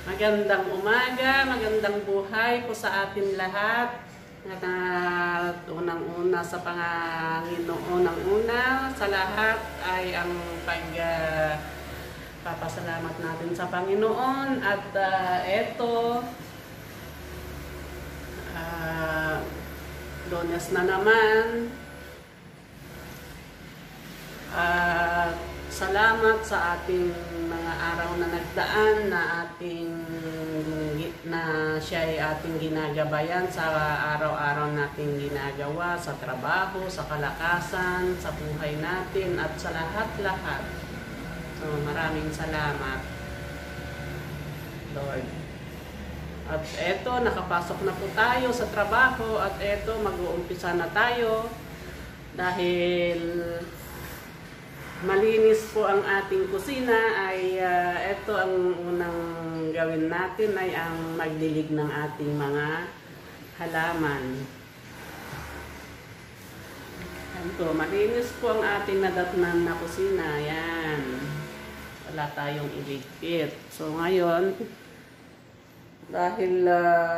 Magandang umaga, magandang buhay po sa atin lahat. At unang-una sa Panginoon ang una, sa lahat ay ang papasalamat natin sa Panginoon. At eto, Lunes na naman. Salamat sa ating mga araw na nagdaan na siya ay ating ginagabayan sa araw-araw nating ginagawa, sa trabaho, sa kalakasan, sa buhay natin at sa lahat-lahat. So maraming salamat, Lord. At eto, nakapasok na po tayo sa trabaho at eto, mag-uumpisa na tayo dahil malinis po ang ating kusina. Ay ito ang unang gawin natin ay ang magdilig ng ating mga halaman. Ito, malinis po ang ating nadatnan na kusina. Yan, wala tayong iligpit. So ngayon, dahil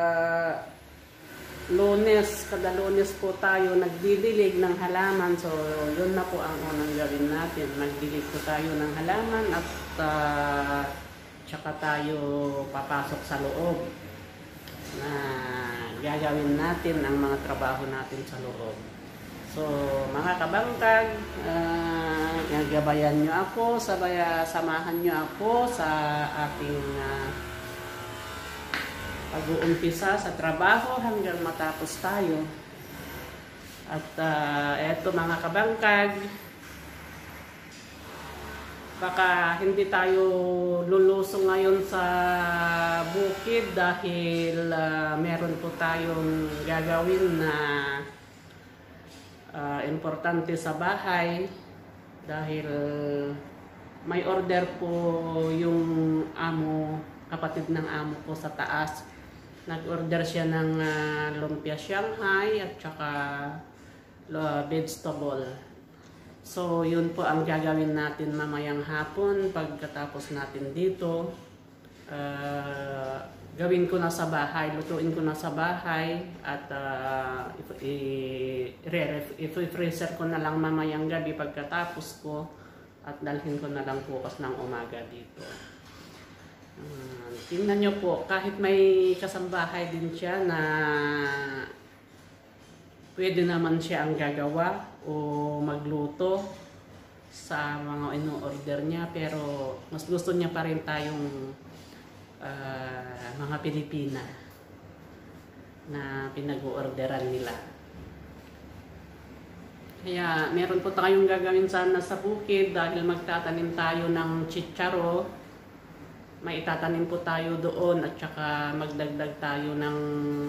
kada Lunes po tayo nagdidilig ng halaman. So, yun na po ang unang gawin natin. Magdilig po tayo ng halaman at tsaka tayo papasok sa loob na gagawin natin ang mga trabaho natin sa loob. So, mga kabangkag, nagabayan nyo ako, samahan nyo ako sa ating pag-uumpisa sa trabaho hanggang matapos tayo. At eto mga kabangkag, baka hindi tayo lulusong ngayon sa bukid dahil meron po tayong gagawin na importante sa bahay dahil may order po yung kapatid ng amo ko sa taas. Nag-order siya ng lumpia Shanghai at saka vegetable. So, yun po ang gagawin natin mamayang hapon pagkatapos natin dito. Gawin ko na sa bahay, lutuin ko na sa bahay at i-freezer ko na lang mamayang gabi pagkatapos ko at dalhin ko na lang bukas ng umaga dito. Tingnan nyo po, kahit may kasambahay din siya na pwede naman siya ang gagawa o magluto sa mga ino-order niya, pero mas gusto niya pa rin tayong mga Pilipina na pinag-orderan nila. Kaya meron po tayong gagawin sana sa bukid dahil magtatanim tayo ng chicharo. May itatanim po tayo doon at saka magdagdag tayo ng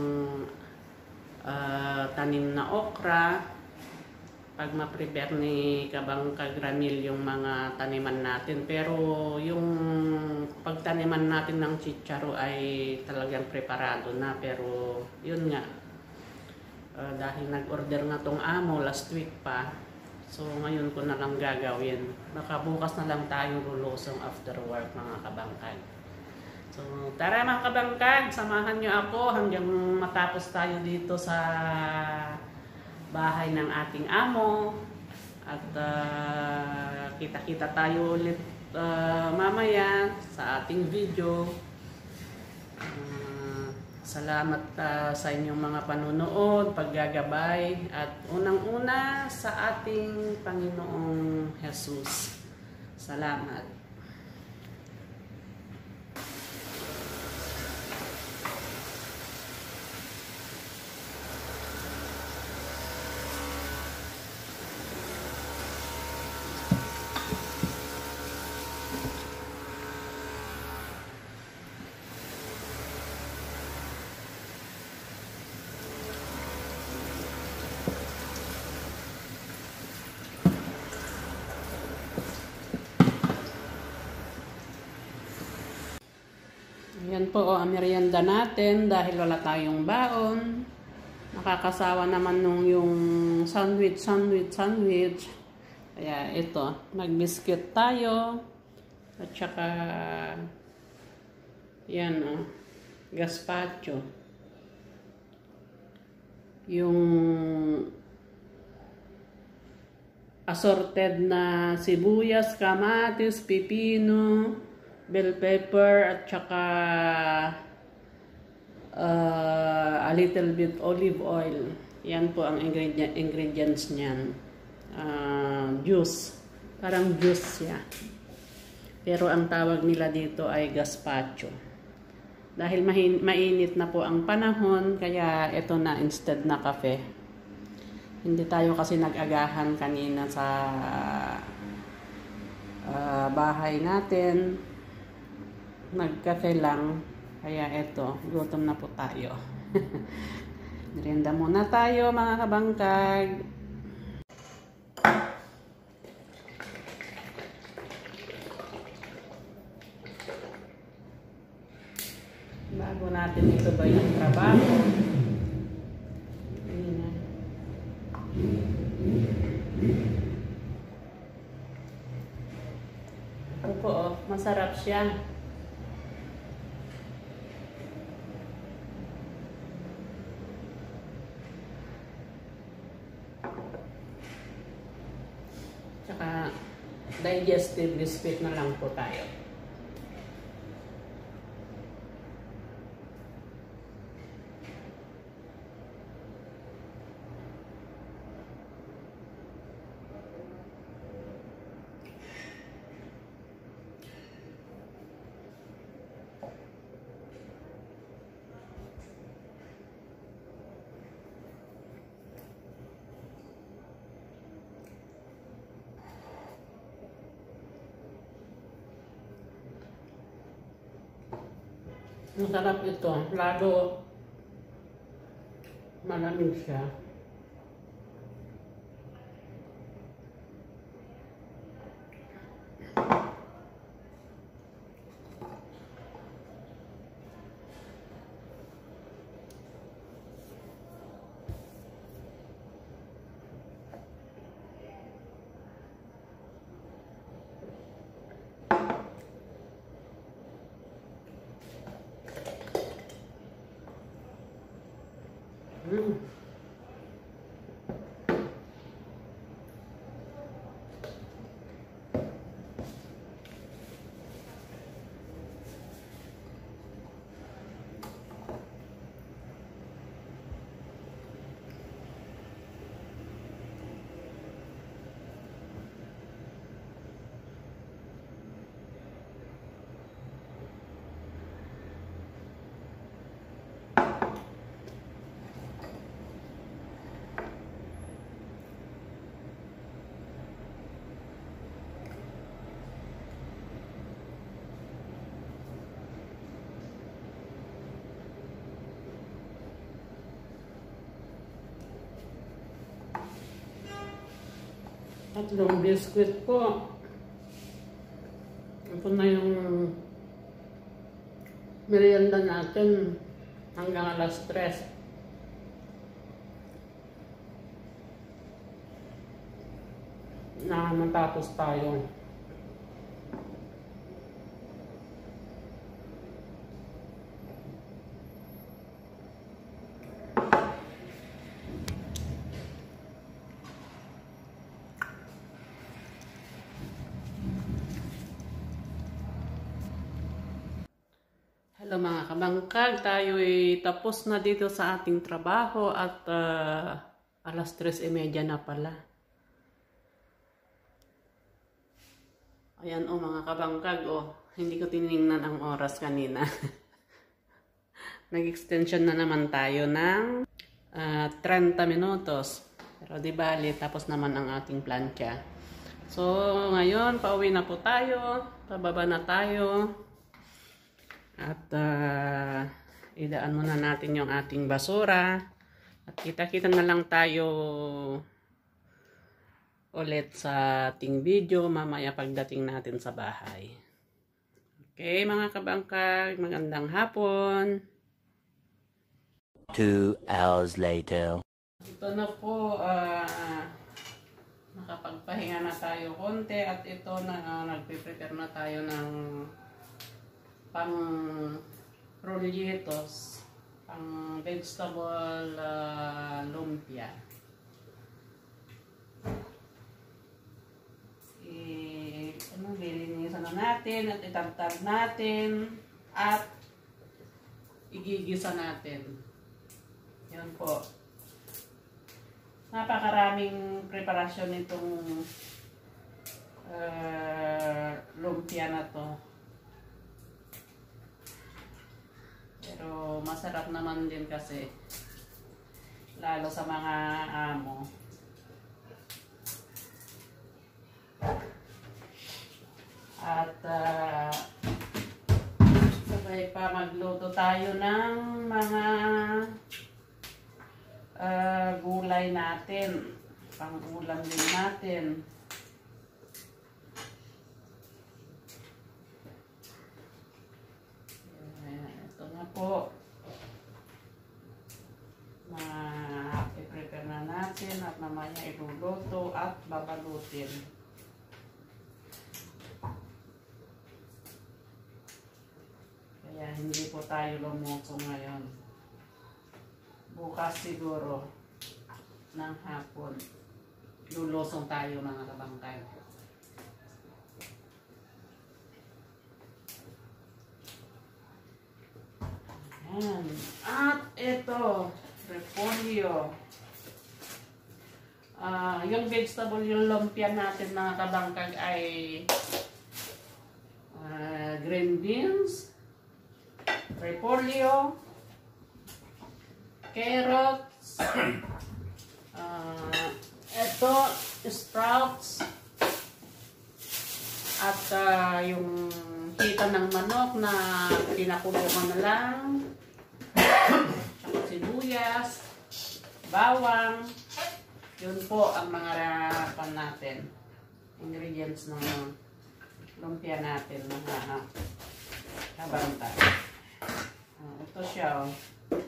tanim na okra pag ma-prepare ni Kabangkag Ramil yung mga taniman natin. Pero yung pagtaniman natin ng chicharo ay talagang preparado na, pero yun nga, dahil nag-order nga tong amo last week pa, so ngayon ko na lang gagawin. Baka bukas na lang tayo lulusong after work mga kabangkag. So tara mga kabangkag, samahan nyo ako hanggang matapos tayo dito sa bahay ng ating amo. At kita-kita tayo ulit mamaya sa ating video. Salamat sa inyong mga panunood, paggagabay, at unang-una sa ating Panginoong Jesus. Salamat. Yan po ang merienda natin dahil wala tayong baon. Nakakasawa naman nung yung sandwich. Kaya ito, nag-biscuit tayo. At saka Yan o, gazpacho. Yung assorted na sibuyas, kamatis, pipino, bell pepper, at saka a little bit olive oil. Yan po ang ingredients niyan. Juice. Parang juice siya. Pero ang tawag nila dito ay gazpacho. Dahil mainit na po ang panahon, kaya ito na instead na kape. Hindi tayo kasi nag-agahan kanina sa bahay natin. Nagkape lang. Kaya ito, gutom na po tayo. Merienda muna tayo mga kabangkag. Bago natin ito ba yung trabaho. Ito po, oh, masarap siya. Tsaka digestive biscuit na lang po tayo. Masarap ito, lalo malamig siya. Tatlong biscuit po. Ito na yung merienda natin hanggang alas 3. Na matapos tayo. Hello mga kabangkag, tayo ay tapos na dito sa ating trabaho at alas 3:30 na pala. Ayan mga kabangkag, hindi ko tinignan ang oras kanina. Nag-extension na naman tayo ng 30 minutos. Pero di bali, tapos naman ang ating plancha. So ngayon, pauwi na po tayo, pababa na tayo. At idaan muna natin yung ating basura. At kita-kita na lang tayo ulit sa ating video mamaya pagdating natin sa bahay. Okay mga kabangkag, magandang hapon. 2 hours later. Ito na po, nakapagpahinga na tayo konti at ito na nagpe-prepare na tayo ng pang rollitos, ang vegetable lumpia. Lilinisan na natin at itagtag natin at igigisa natin. Yan po. Napakaraming preparasyon nitong lumpia na to. Pero masarap naman din kasi, lalo sa mga amo. At sabay pa magluto tayo ng mga gulay natin, pang-ulam din natin. Ito na po. I-prepare na natin at mamaya iluluto at babalutin. Kaya hindi po tayo lumuto ngayon. Bukas siguro ng hapon lulusong tayo mga kabangkay. Ayan. At ito, repolyo. Yung vegetable, yung lumpia natin mga kabangkag ay green beans, repolyo, carrots, ito, sprouts, at yung hita ng manok na pinakulungan na lang, saka sibuyas, bawang. Yun po ang mga pan natin, ingredients ng lumpia natin, mga kabanta. Ito siya, oh.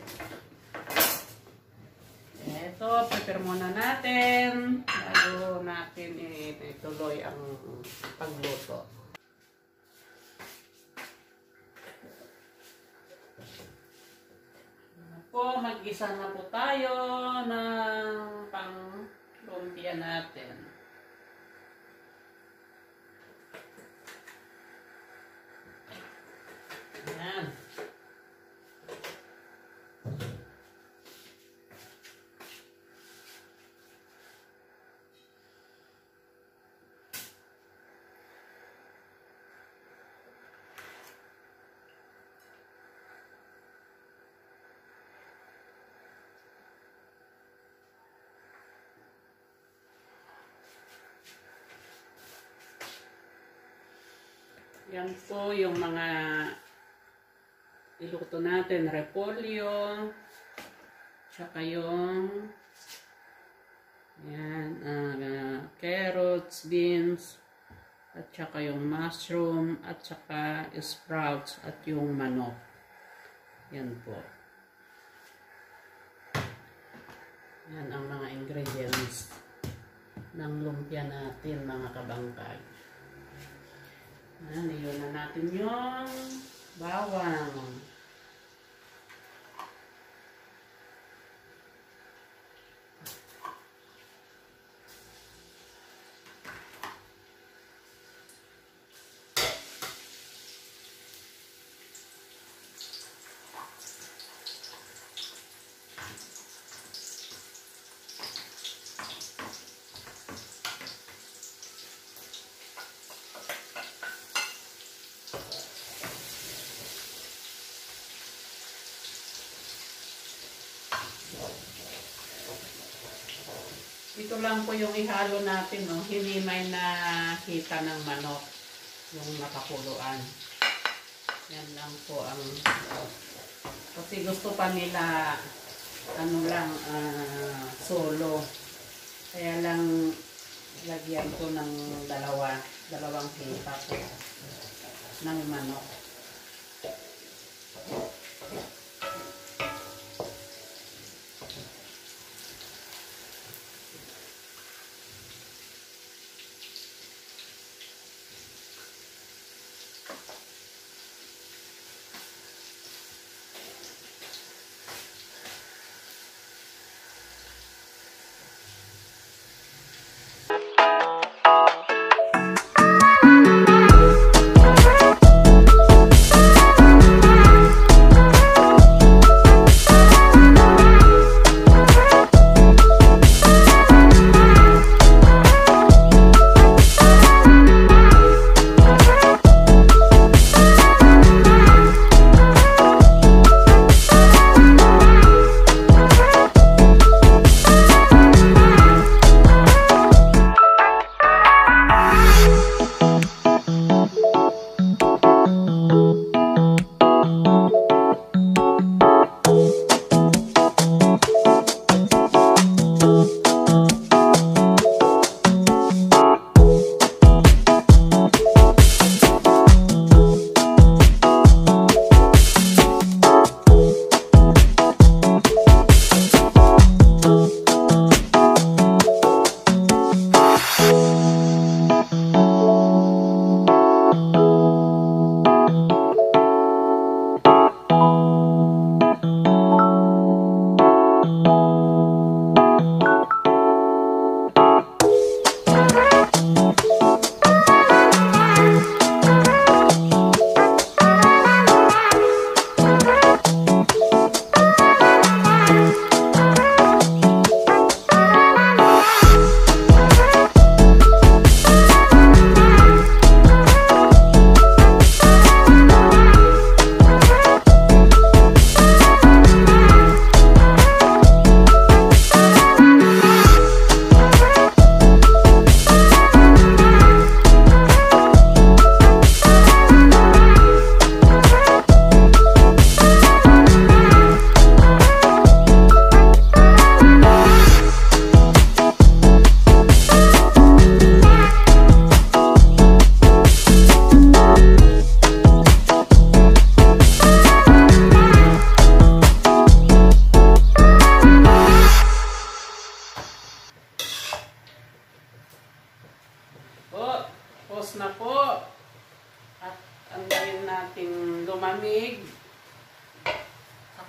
Ito, prepare muna natin bago natin ituloy ang pagluto. Po, mag-isa na po tayo ng pang-lumpia natin. Ayan. Yan po yung mga iluto natin, repolyo, tsaka yung yan, carrots, beans, at tsaka yung mushroom, at tsaka sprouts, at yung manok. Yan po. Yan ang mga ingredients ng lumpia natin mga kabangkay. Iyon na natin yung bawang. Ito lang po yung ihalo natin, no? Hinimay na hita ng manok, yung nakakuluan. Yan lang po ang, kasi gusto pa nila, ano lang, solo. Kaya lang, lagyan ko ng dalawang hita po ng manok.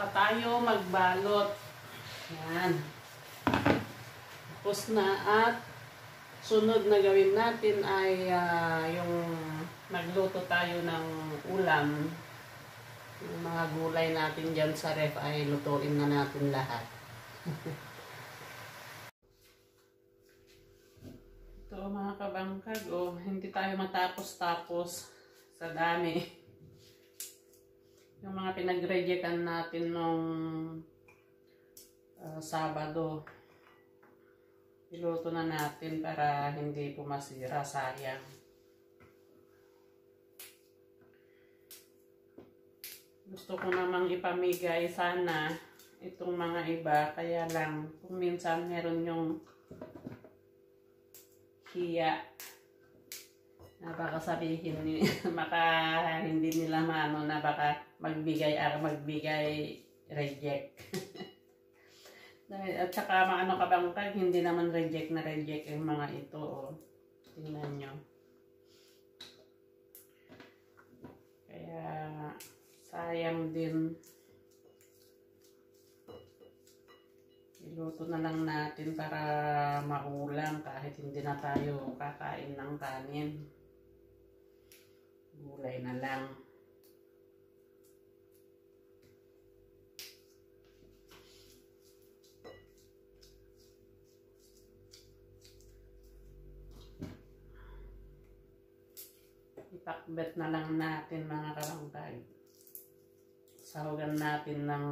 tayo magbalot. Yan. Tapos na at sunod na gawin natin ay yung magluto tayo ng ulam. Yung mga gulay natin dyan sa ref ay lutuin na natin lahat. Ito mga kabangkag, hindi tayo matapos-tapos sa dami. Yung mga pinag-rejectan natin nung Sabado, iluto na natin para hindi po masira, sayang. Gusto ko namang ipamigay sana itong mga iba, kaya lang kung minsan meron yung hiya na baka sabihin baka hindi nila maano na baka magbigay reject. At saka maano kabangkag, hindi naman reject na reject yung mga ito. Tingnan nyo. Kaya sayang din. Iluto na lang natin para maulam kahit hindi na tayo kakain ng kanin. Gulay na lang. Ipakbet na lang natin mga kabangkag. Sahugan natin ng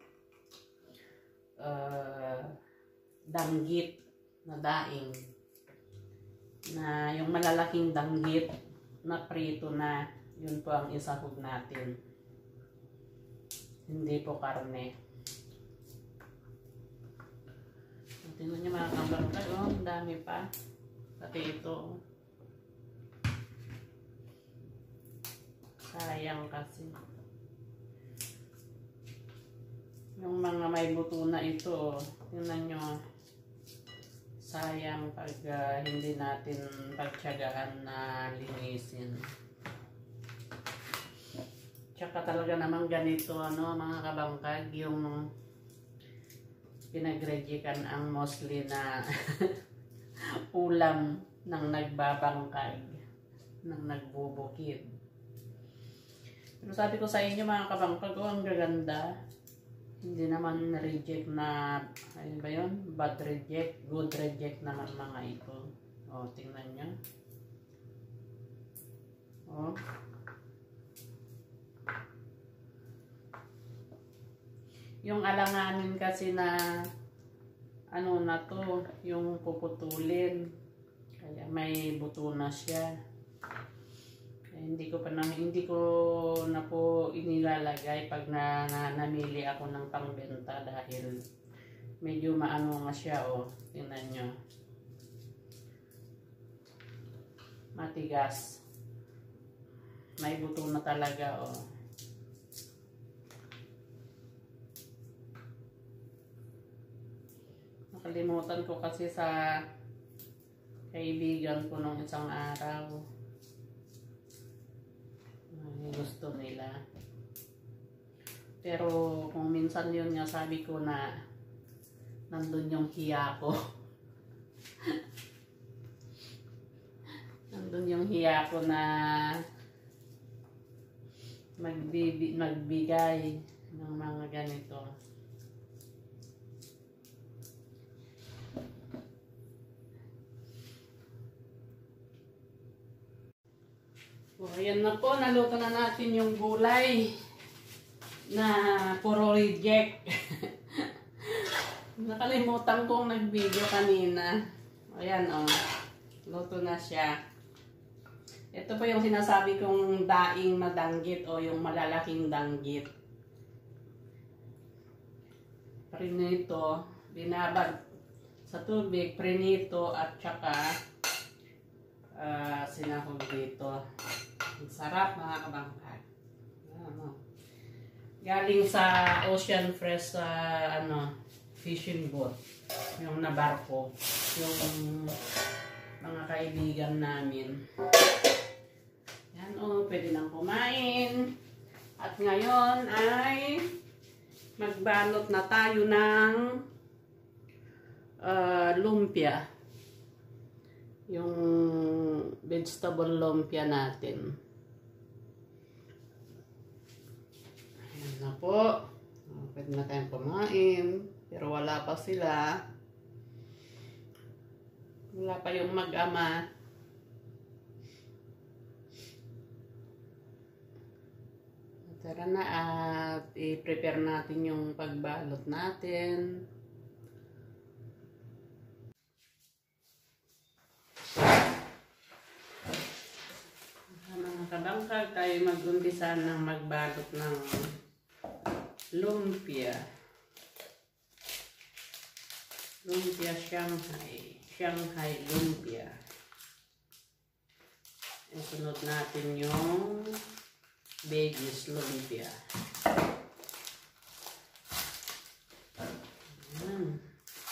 danggit na daing. Na yung malalaking danggit na prito na, yun po ang isahog natin. Hindi po karne. Tingnan nyo mga kabangkag, ang dami pa. Pati ito. Sayang kasi. Yung mga may buto na ito, tingnan nyo. Sayang pag hindi natin pagtiyagaan na linisin. Tsaka talaga naman ganito, mga kabangkag, yung pinagrejikan ang mostly na ulam ng nagbabangkag, ng nagbubukid. Pero sabi ko sa inyo mga kabangkag, ang gaganda. Hindi naman reject na, ano ba yun? Bad reject, good reject naman mga ito. Tingnan nyo. Yung alanganin kasi na, ano na to, yung puputulin. Kaya may buto na siya. Hindi ko na po inilalagay pag namili ako ng pangbenta dahil medyo maano nga siya. Tingnan nyo, matigas, may buto na talaga. Nakalimutan ko kasi sa kaibigan ko nung isang araw. Gusto nila. Pero kung minsan yun nga, sabi ko na nandun yung hiya ko. Nandun yung hiya ko na magbigay ng mga ganito. Ayan na po, naluto na natin yung gulay na puro reject. Nakalimutan kong nag-video kanina. Ayan luto na siya. Ito po yung sinasabi kong daing na danggit o yung malalaking danggit. Prinito, binabad sa tubig, prinito at saka sinahog dito. Sarap mga kabangkag. Galing sa Ocean Fresh fishing boat. Yung nabarko. Yung mga kaibigan namin. Yan pwede nang kumain. At ngayon ay Magbalot na tayo ng lumpia. Yung vegetable lumpia natin. Ayan na po. Pwede na tayong kumain. Pero wala pa sila. Wala pa yung mag-ama. Tara na at i-prepare natin yung pagbalot natin. Mga kabangkag, tayo mag-umpisa ng magbalot ng lumpia. Lumpia Shanghai. Shanghai lumpia. Isunod natin yung veggies lumpia. Ayan.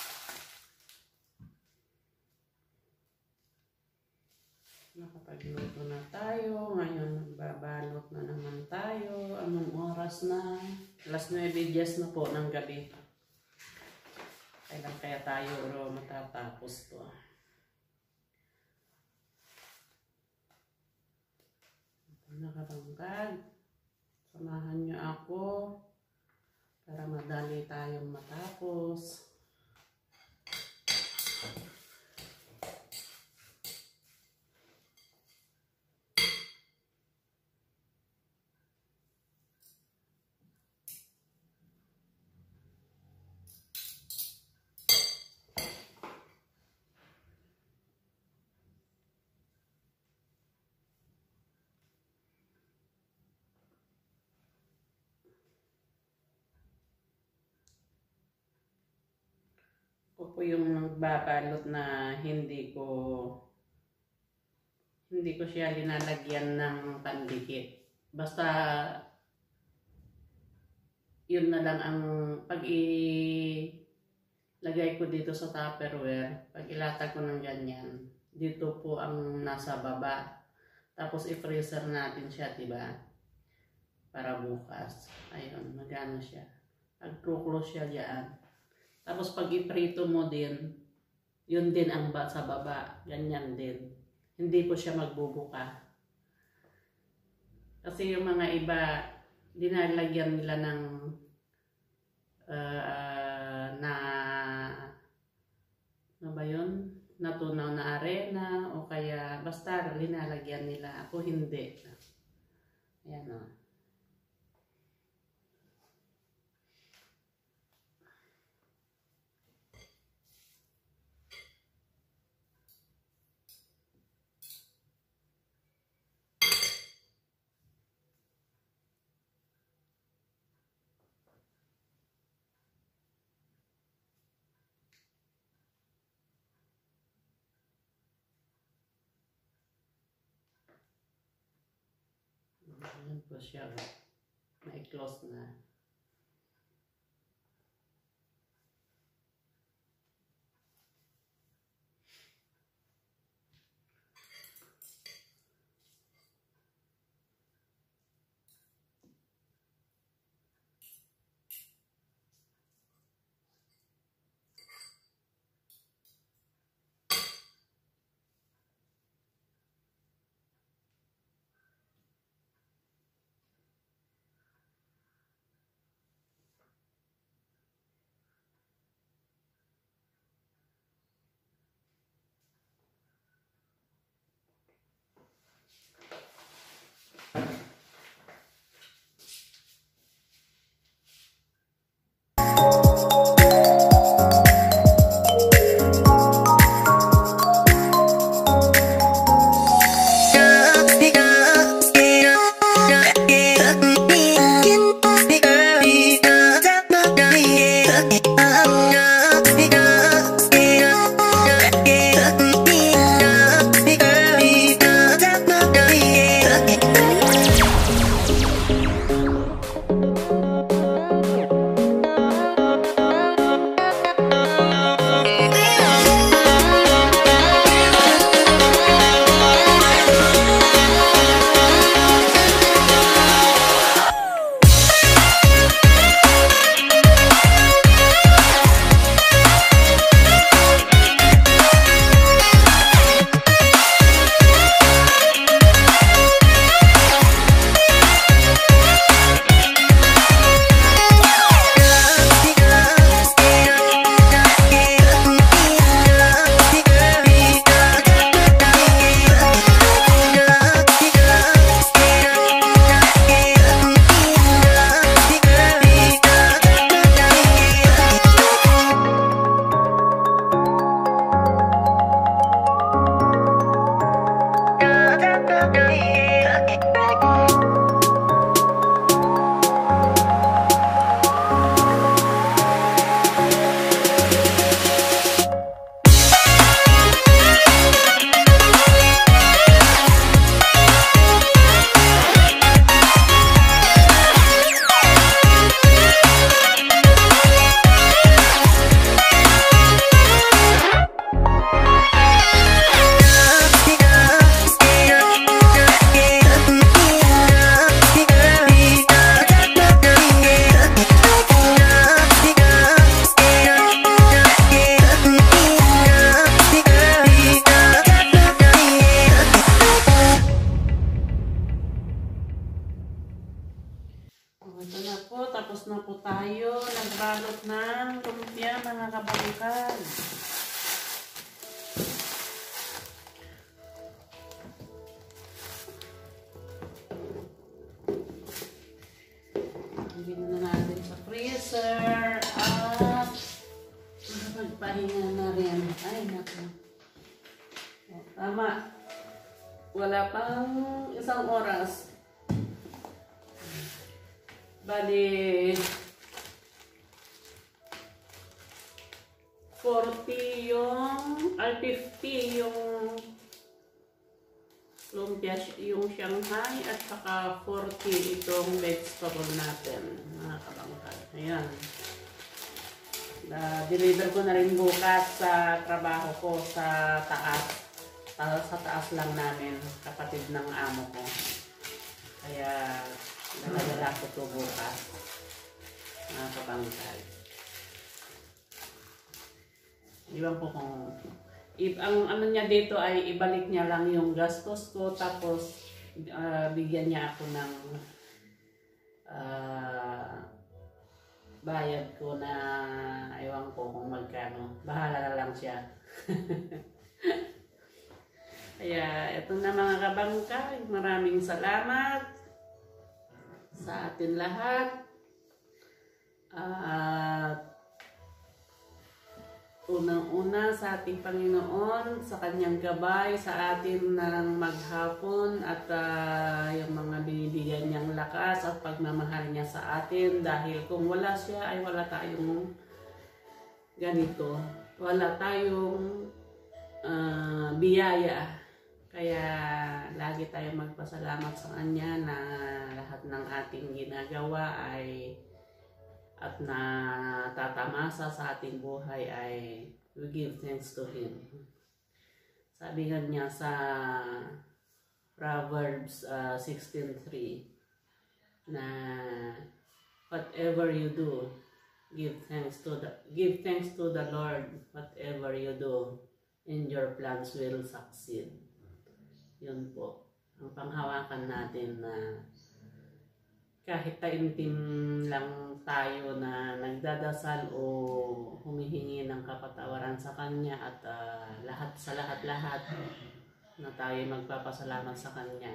Nakapagluto na tayo. Ngayon magbabalot na naman tayo. Anong oras na? Alas 9:10 na po ng gabi. Kailan kaya tayo matatapos to? Nakabangkag. Samahan niyo ako para madali tayong matapos. Ako po yung nagbabalot na hindi ko siya linalagyan ng pandikit. Basta yun na lang ang pag-ilagay ko dito sa Tupperware. Pag ilatag ko ng ganyan, dito po ang nasa baba. Tapos i-freezer natin siya, diba? Para bukas. Ayun, magano siya. Pag-close siya diyan. Tapos pag iprito mo din, yun din ang sa baba. Ganyan din. Hindi po siya magbubuka. Kasi yung mga iba, dinalagyan nila ng ano ba yun? Natunaw na arena o kaya basta linalagyan nila. Ako hindi. Ayan o. Ayan po siya. May close na. tapos na po tayo. Nagbalot ng lumpia mga kabangkag. Lagyan na natin sa freezer at magpahinga na rin. Ay, naku. O, tama. Wala pang isang oras. Bali, 40 ay 50 yung lumpia, yung Shanghai, at saka 40 itong vegetable natin, mga kabangkag. Ayan. Deliver ko na rin bukas sa trabaho ko sa taas. Sa taas lang namin, kapatid ng amo ko. Kaya, nakadala ko ito bukas, mga kabangkag. Iwan po kung ang ano niya dito ay ibalik niya lang yung gastos ko, tapos bigyan niya ako ng bayad ko na ewan ko kung magkano. Bahala na lang siya. Kaya ito na mga kabangkag, maraming salamat sa atin lahat. At unang-una sa ating Panginoon, sa kanyang gabay sa atin ng maghapon, at yung mga binibigyan niyang lakas at pagmamahal niya sa atin, dahil kung wala siya ay wala tayong ganito, wala tayong biyaya. Kaya lagi tayong magpasalamat sa kanya na lahat ng ating ginagawa ay at na tatamasa sa ating buhay ay we give thanks to Him. Sabi nga niya sa Proverbs 16:3 na whatever you do, give thanks to the Lord. Whatever you do, and your plans will succeed. Yun po ang panghawakan natin, na kahit taimtim lang tayo na nagdadasal o humihingi ng kapatawaran sa Kanya, at lahat na tayo magpapasalamat sa Kanya,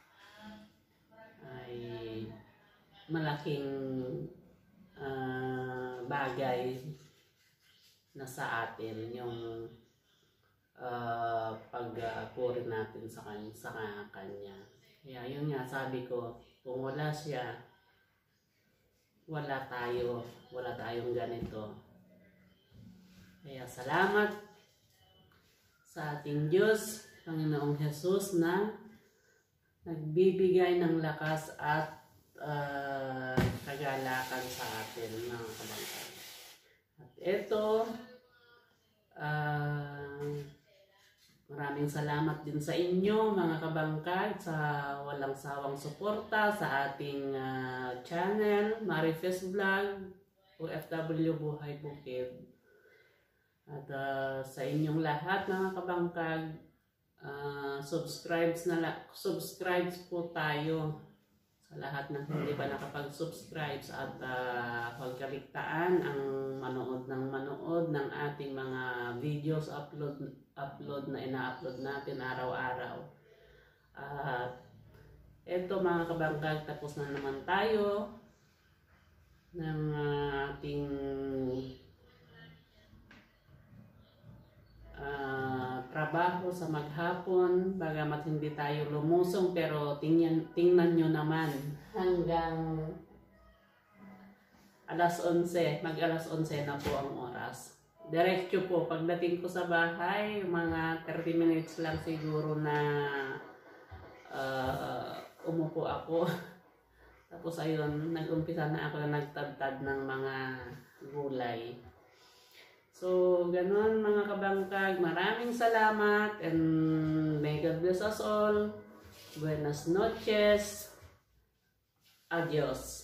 ay malaking bagay na sa atin yung pagpuri natin sa Kanya. Kaya yun nga, sabi ko, kung wala siya, wala tayong ganito. Kaya salamat sa ating Diyos, Panginoong Jesus, na nagbibigay ng lakas at kagalakan sa atin, mga kabangkag. At ito, maraming salamat din sa inyo, mga kabangkag, sa walang sawang suporta sa ating channel, Marifes Vlog, OFW Buhay Bukid. At sa inyong lahat, mga kabangkag, subscribe po tayo sa lahat ng hindi pa nakapag-subscribe, at huwag kaligtaan ang manood ng ating mga videos upload na ina-upload natin araw-araw. Eto mga kabangkag, tapos na naman tayo ng ating trabaho sa maghapon. Bagamat hindi tayo lumusong, pero tingnan nyo naman, hanggang alas 11, mag-alas 11 na po ang oras. Diretso po, pagdating ko sa bahay, mga 30 minutes lang siguro na umupo ako. Tapos ayun, nag-umpisa na ako na nagtadtad ng mga gulay. So, ganun mga kabangkag, maraming salamat, and may God bless us all. Buenas noches. Adios.